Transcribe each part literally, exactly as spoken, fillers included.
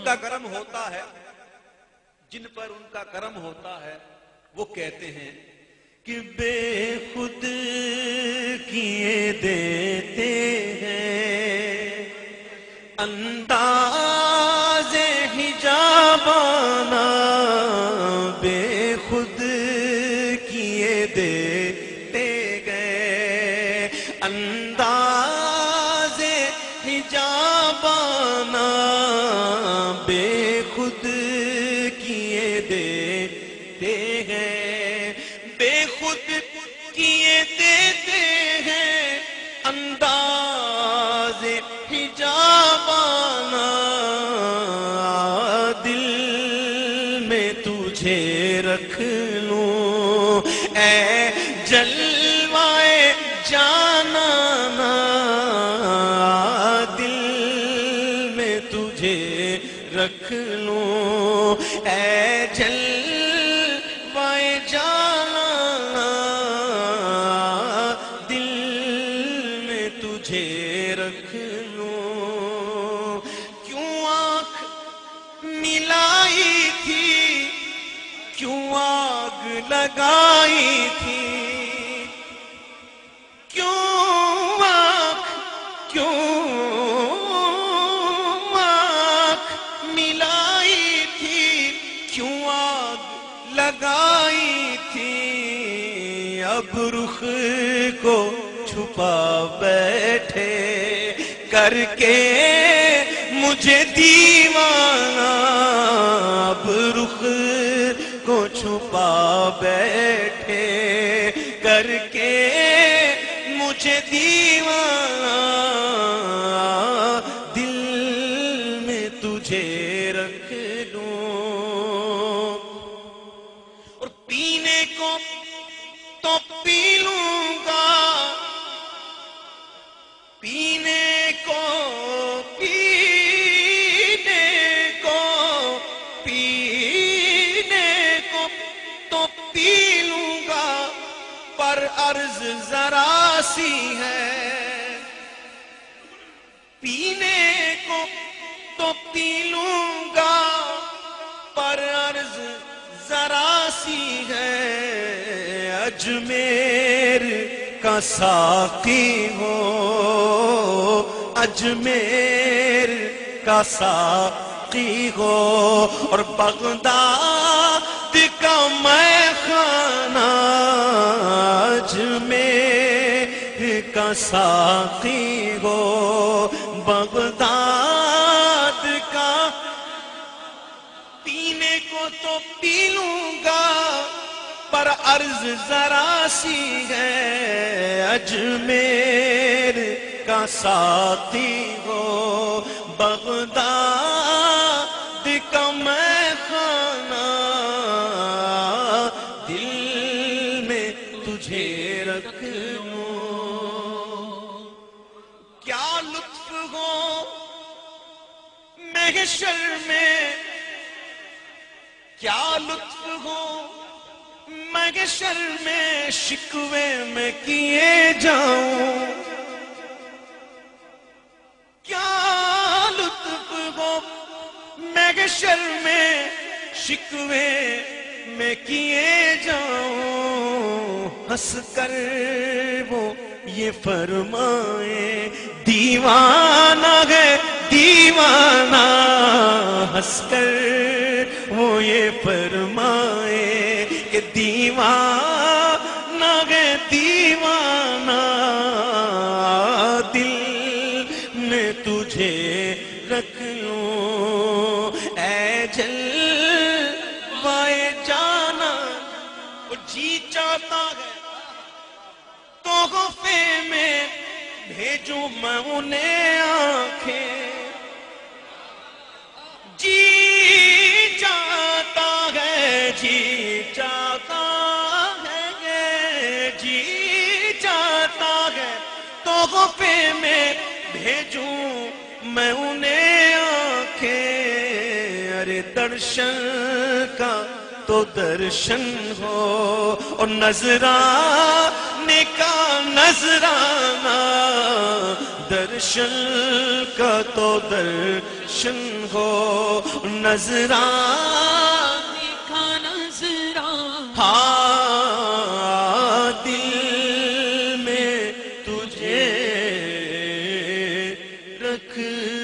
کا کرم ہوتا ہے، جن پر ان کا کرم ہوتا ہے، وہ کہتے ہیں کہ بے خود کیے دیتے ہیں انداز حجابانہ، بے خود کیے دیتے گئے انداز حجابانہ، بے خود کیے دیتے ہیں، بے خود کیے دیتے ہیں انداز حجابانہ، دل میں تجھے رکھ لوں اے جلوائے جانانا، دل میں تجھے رکھ لوں اے جلوائے جانانا، دل میں تجھے رکھ لوں، کیوں آنکھ ملائی تھی، کیوں آگ لگائی تھی، کیوں آنکھ کیوں آنکھ ملائی تھی، کیوں آگ لگائی تھی، اب رخ کو چھپا بیٹھے کر کے مجھے دیوانہ، اب رخ کو چھپا بیٹھے کر کے مجھے دیوانہ، دل میں تجھے رکھ لوں، اور پینے کو تو پی لوں گا، پینے کو پینے کو پینے کو تو پی لوں گا، پر عرض ذرا سی ہے، پینے کو تو پی لوں گا، پر عرض ذرا سی ہے، اجمیر کا ساقی ہو، اجمیر کا ساقی ہو، اور بغداد کا میں خانہ، اجمیر کا ساقی ہو، بغداد کا، پینے کو تو پی لوں گا، پر عرض ذرا سی ہے، اجمیر کا ساقی ہو، بغداد کا میں خانہ، دل میں تجھے رکھ لوں، کیا لطف ہو محشر میں، کیا لطف ہو محشر میں، شکوے میں کیے جاؤں، کیا لطف ہو محشر میں، شکوے میں کیے جاؤں، ہنس کر وہ یہ فرمائے دیوانہ ہے دیوانہ، ہنس کر وہ یہ فرمائے کہ دیوانہ ہے دیوانہ، دل میں تجھے رکھ لوں اے جلوائے جانا، وہ جی چاہتا ہے تحفے میں بھیجوں میں انہیں آنکھیں، جی چاہتا ہے جی چاہتا ہے جی چاہتا ہے تحفے میں بھیجوں میں انہیں آنکھیں، ارے درشن کا تو درشن ہو، اور نظرانے کا نظرانہ، درشن کا تو درشن ہو نظرانی کا نظران ہاں دل میں تجھے رکھ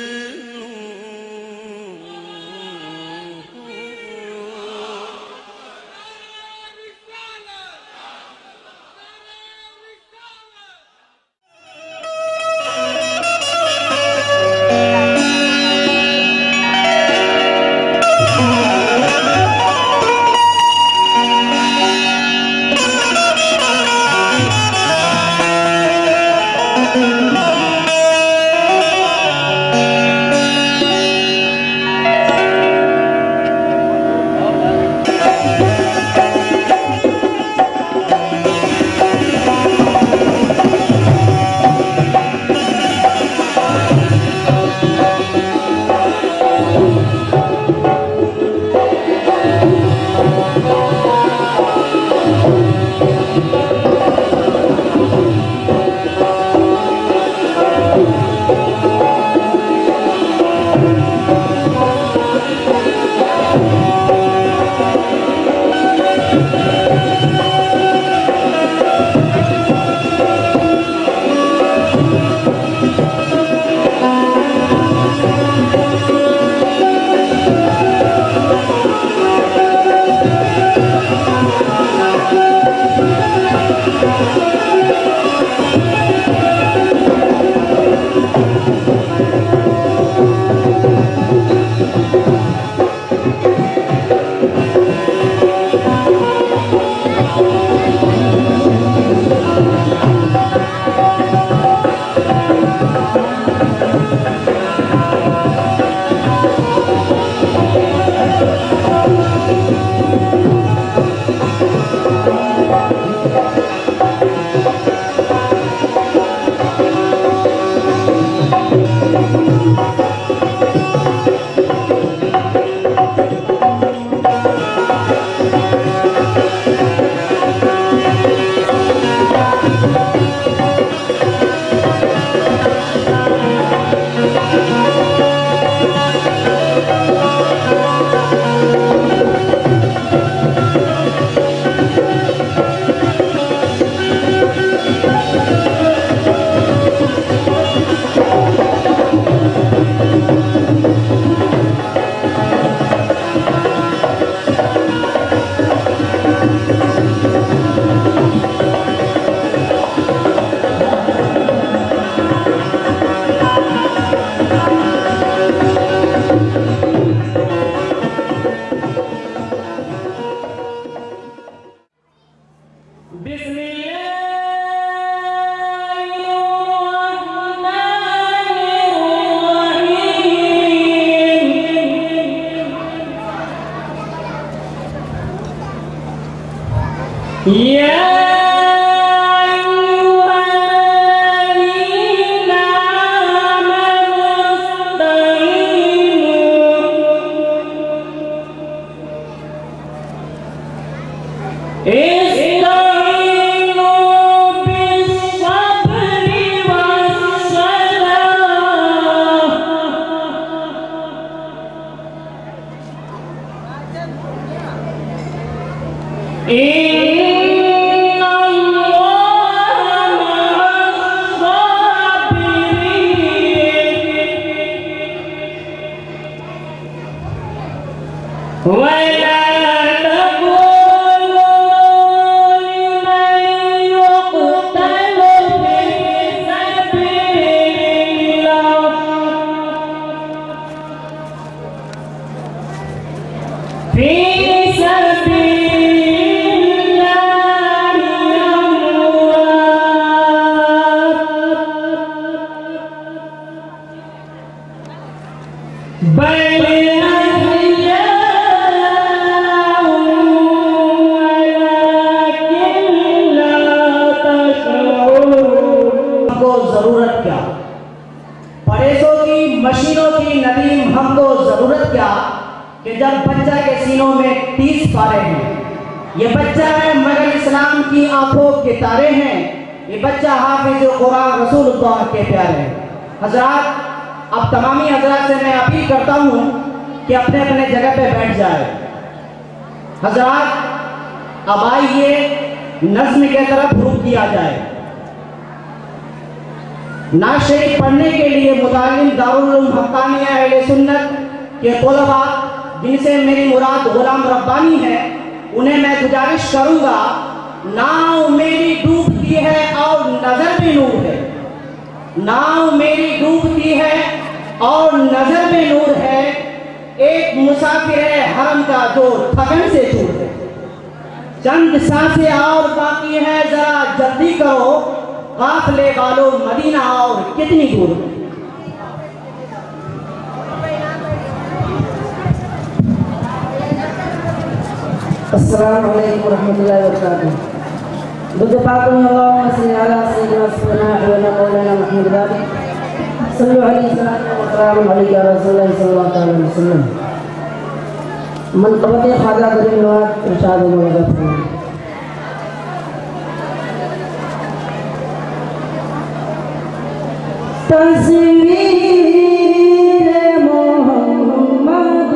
کہ جب بچہ کے سینوں میں تیس پارے ہیں، یہ بچہ ہے مگر اسلام کی آنکھوں کے تارے ہیں، یہ بچہ حافظ قرآن رسول اللہ کے پیارے ہیں۔ حضرات اب تمامی حضرات سے میں اپیل کرتا ہوں کہ اپنے اپنے جگہ پہ بیٹھ جائے. حضرات اب آئیے نظم کے طرف رخ کیا جائے. نعت شریف پڑھنے کے لیے متعلم دارالعلوم حقانیہ اہل سنت کے طلباء جن سے میری مراد غلام ربانی ہے انہیں میں گزارش کروں گا. ناؤ میری ڈوبتی ہے اور نظر میں نور ہے. ناؤ میری ڈوبتی ہے اور نظر میں نور ہے. ایک مسافر ہے حرم کا جو تھکن سے چور ہے. چند سانسیں اور باقی ہے ذرا جلدی کرو. قافلے والو مدینہ اور کتنی دور ہے. السلام علیکم ورحمۃ اللہ وبرکاتہ. بدھ پاک میں اللہم صلی علی سیدنا سیدنا مولانا محمد علی صلی اللہ علیہ وسلم علی یا رسول اللہ صلی اللہ علیہ وسلم. منقبت خواجہ غریب نواز ارشاد مولانا فرمائے. تصویر محمد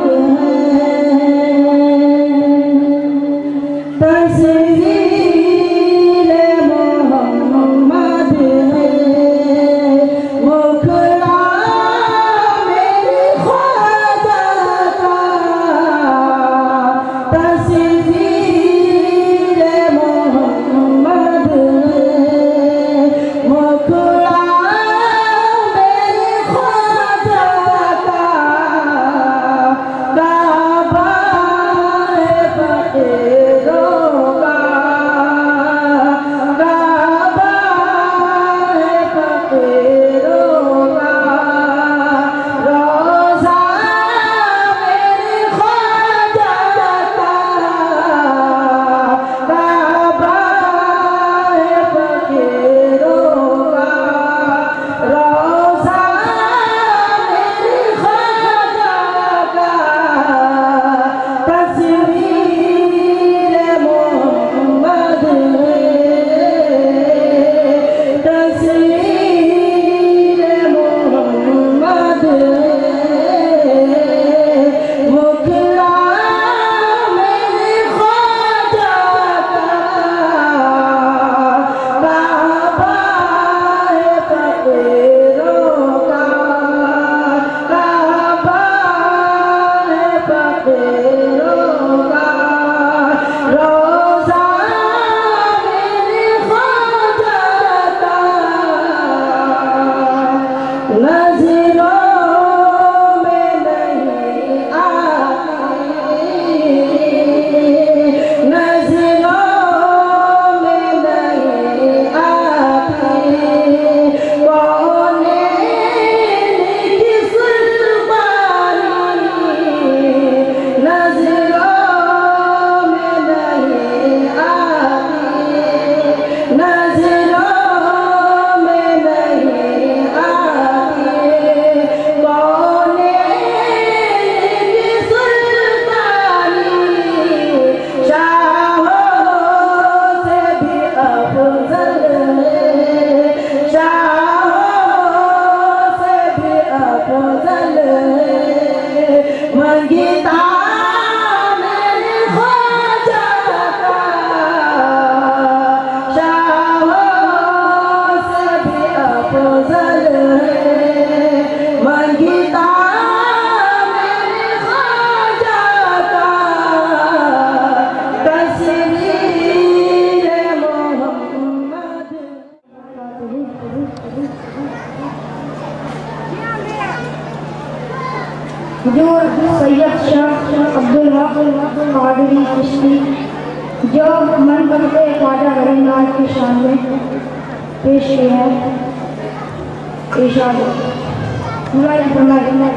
سید شاہ عبدالحق قادری چشتی جو منقبت خواجہ غریب نواز کی شان میں پیش کیا ہے. ارشاد ملائم فرمائے.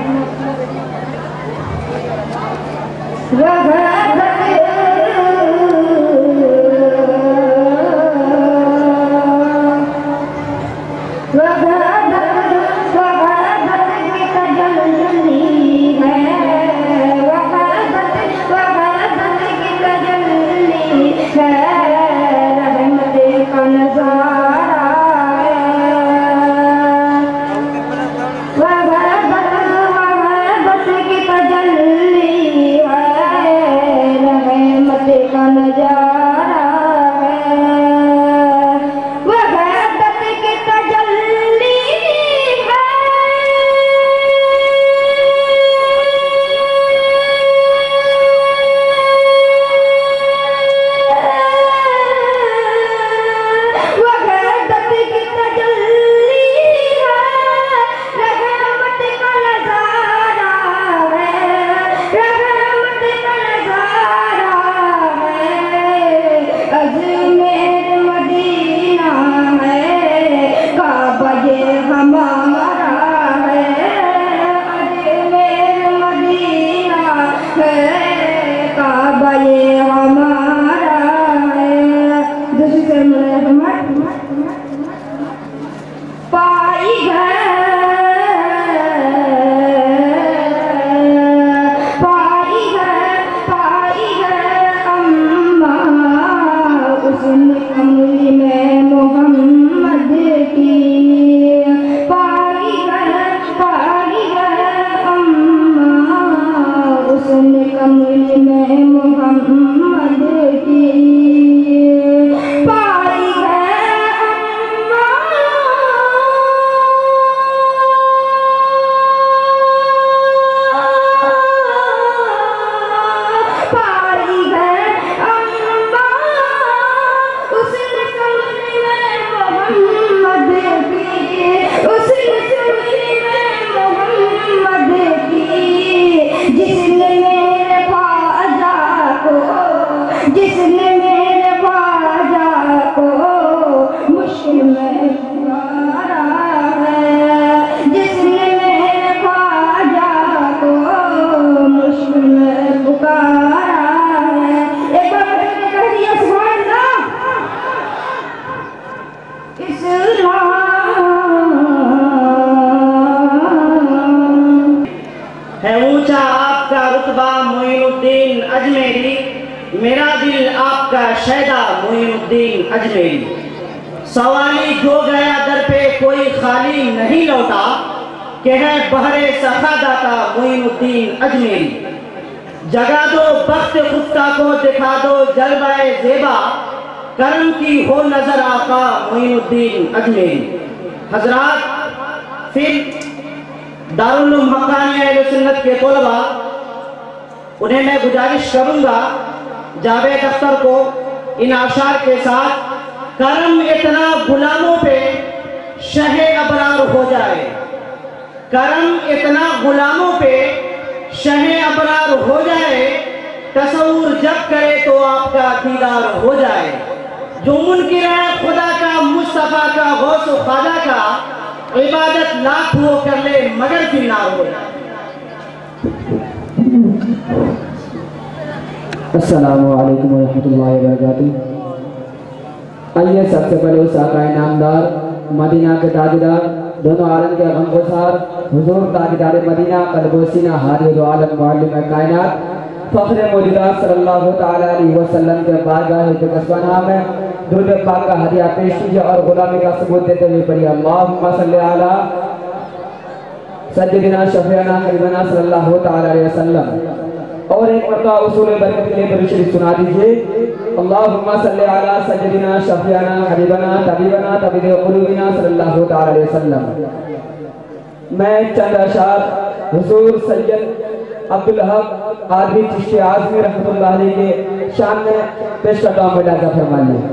اچھا آپ کا رتبہ معین الدین اجمیری، میرا دل آپ کا شیدا معین الدین اجمیری، سوالی جو گیا در پہ کوئی خالی نہیں لوٹا، کہ ہے بحر سخا داتا معین الدین اجمیری، جگا دو بخت خفتہ کو دکھا دو جلوہ زیبا، کرم کی ہو نظر آقا معین الدین اجمیری۔ حضرات، پھر دارالعلوم حقانیہ اہل سنت کے طلباء، انہیں میں گزارش کروں گا جاوید اختر کو ان اشعار کے ساتھ، کرم اتنا غلاموں پہ شہ ابرار ہو جائے، کرم اتنا غلاموں پہ شہ ابرار ہو جائے، تصور جب کرے تو آپ کا دیدار ہو جائے، جو منکر ہے خدا کا مصطفیٰ کا غوث و خواجہ کا، عبادت لاکھ وہ کر لے مگر پھر نہ ہو جائے۔ السلام علیکم ورحمۃ اللہ وبرکاتہ۔ آئیے سب سے پہلے اس آقا نامدار مدینہ کے تاجدار، دونوں عالم کے غم گسار، حضور تاجدار مدینہ قلب و سینہ ہادی دو عالم معلم کائنات، فخر موجودات صلی اللہ تعالیٰ علیہ وسلم کے بارگاہ قصبانہ میں درود پاک کا ہدیہ پیش کیجئے اور غلامی کا ثبوت دیتے ہوئے پڑھیے اللہم صلی علی سیدنا شفیعنا حبیبنا صلی اللہ تعالیٰ علیہ وسلم۔ اور ایک مرتبہ اصول برکت کے لیے درود شریف سنا دیجئے، اللہم صلی علی سیدنا شفیعنا حبیبنا طبیبنا طبیب قلوبنا صلی اللہ تعالیٰ علیہ وسلم۔ میں چند اشعار حضور سید عبدالحق قادری چشتی اعظمی رحمۃ اللہ علیہ کے شان میں پیش کرتا ہوں، ملاحظہ فرما لیں۔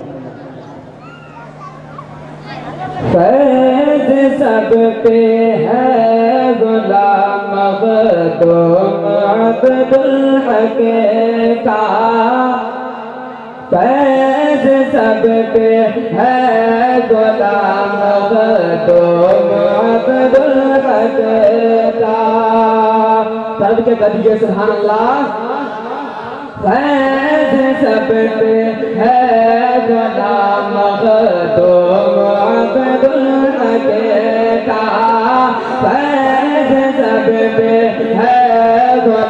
فیض سب پہ ہے غلام مخدوم عبدالحق کا، فیض سب پہ ہے غلام مخدوم عبدالحق کا، سب کے قدیجے سبحان اللہ۔ فیض سب پہ ہے غلام مخدوم عبدالحق کا، فیض سب پہ ہے